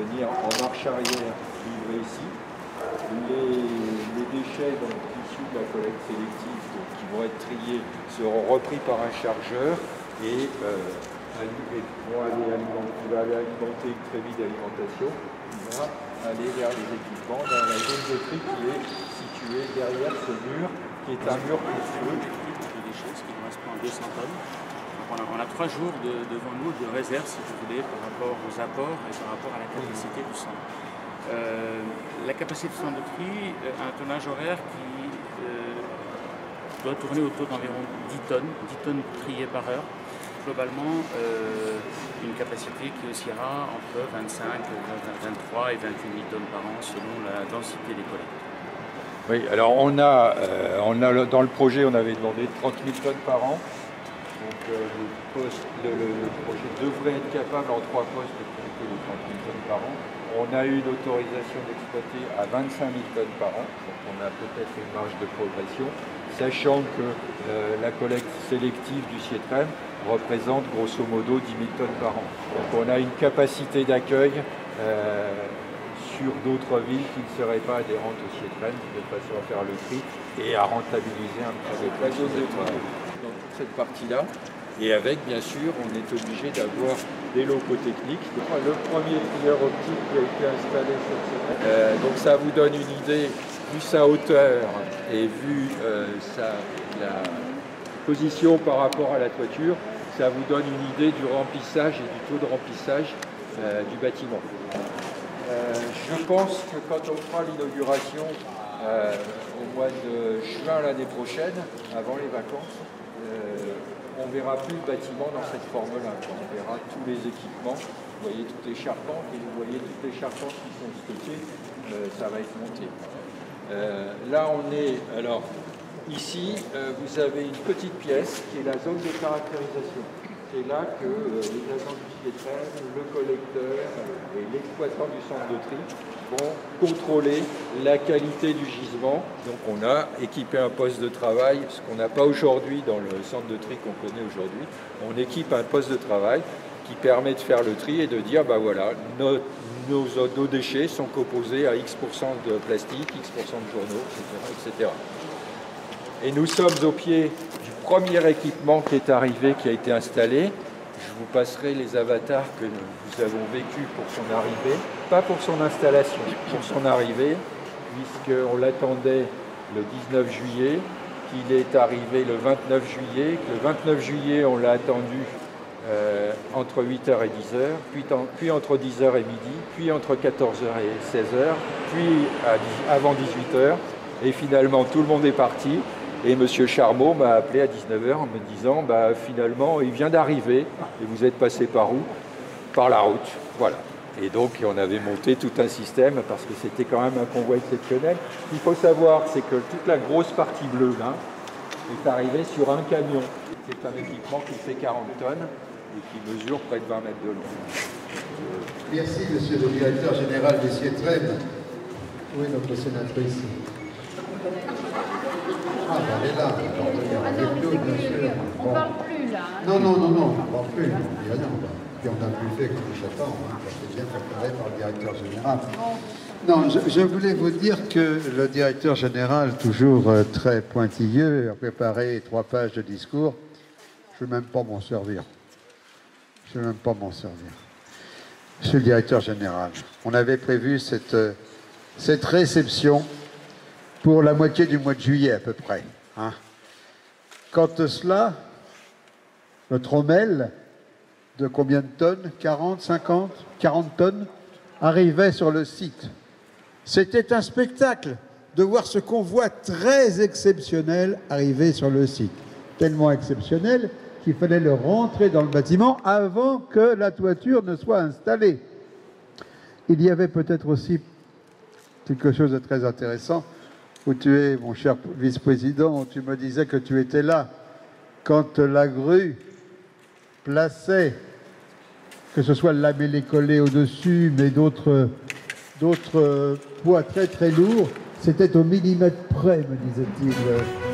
venir en marche arrière livrer ici. Les déchets donc, issus de la collecte sélective donc, qui vont être triés seront repris par un chargeur et vont aller alimenter une trémie d'alimentation qui va aller vers les équipements dans la zone de tri qui est située derrière ce mur qui est un mur poussiéreux. De déchets, ce qui correspond à 200 tonnes. Donc on a 3 jours devant nous de réserve, si vous voulez, par rapport aux apports et par rapport à la capacité du centre. La capacité du centre de tri a un tonnage horaire qui doit tourner autour d'environ 10 tonnes triées par heure. Globalement, une capacité qui oscillera entre 25, 23 et 28 000 tonnes par an selon la densité des collectes. Oui, alors on a dans le projet, on avait demandé 30 000 tonnes par an. Donc le projet devrait être capable en 3 postes de traiter les 30 000 tonnes par an. On a eu l'autorisation d'exploiter à 25 000 tonnes par an, donc on a peut-être une marge de progression, sachant que la collecte sélective du Sietrem représente grosso modo 10 000 tonnes par an. Donc on a une capacité d'accueil sur d'autres villes qui ne seraient pas adhérentes au Sietrem, de façon à faire le tri et à rentabiliser un petit peu la zone de travail dans toute cette partie-là. Et avec, bien sûr, on est obligé d'avoir des locaux techniques. Le premier plieur optique qui a été installé cette semaine. Donc ça vous donne une idée, vu sa hauteur et vu la position par rapport à la toiture, ça vous donne une idée du remplissage et du taux de remplissage du bâtiment. Je pense que quand on fera l'inauguration au mois de juin l'année prochaine, avant les vacances, on ne verra plus le bâtiment dans cette forme-là. On verra tous les équipements. Vous voyez toutes les charpentes et vous voyez toutes les charpentes qui sont stockées. Ça va être monté. Là, on est... Alors, ici, vous avez une petite pièce qui est la zone de caractérisation. C'est là que les agents du Sietrem, le collecteur et l'exploitant du centre de tri vont contrôler la qualité du gisement. Donc on a équipé un poste de travail, ce qu'on n'a pas aujourd'hui dans le centre de tri qu'on connaît aujourd'hui. On équipe un poste de travail qui permet de faire le tri et de dire, bah voilà, nos déchets sont composés à X% de plastique, X% de journaux, etc., etc. Et nous sommes au pied du premier équipement qui est arrivé, qui a été installé. Je vous passerai les avatars que nous avons vécus pour son arrivée, pas pour son installation, pour son arrivée, puisqu'on l'attendait le 19 juillet, qu'il est arrivé le 29 juillet, que le 29 juillet on l'a attendu entre 8h et 10h, puis entre 10h et midi, puis entre 14h et 16h, puis avant 18h, et finalement tout le monde est parti. Et M. Charmeau m'a appelé à 19h en me disant bah, finalement, il vient d'arriver et vous êtes passé par où? Par la route. Voilà. Et donc, on avait monté tout un système parce que c'était quand même un convoi exceptionnel. Ce qu'il faut savoir, c'est que toute la grosse partie bleue là est arrivée sur un camion. C'est un équipement qui fait 40 tonnes et qui mesure près de 20 mètres de long. Merci, monsieur le directeur général des Sietrem. Où est notre sénatrice? Ah, ben elle est là. On ne parle plus là. Non, on ne parle plus. Il y a rien. Puis on a plus fait comme j'attends. C'est bien préparé par le directeur général. Non, je voulais vous dire que le directeur général, toujours très pointilleux, a préparé 3 pages de discours. Je ne vais même pas m'en servir. Monsieur le directeur général, on avait prévu cette réception pour la moitié du mois de juillet à peu près. Hein. Quant à cela, notre Hommel, de combien de tonnes? 40, 50, 40 tonnes, arrivait sur le site. C'était un spectacle de voir ce convoi très exceptionnel arriver sur le site. Tellement exceptionnel qu'il fallait le rentrer dans le bâtiment avant que la toiture ne soit installée. Il y avait peut-être aussi quelque chose de très intéressant où tu es, mon cher vice-président, où tu me disais que tu étais là quand la grue plaçait, que ce soit le lamellé collé au-dessus, mais d'autres poids très très lourds, c'était au millimètre près, me disait-il.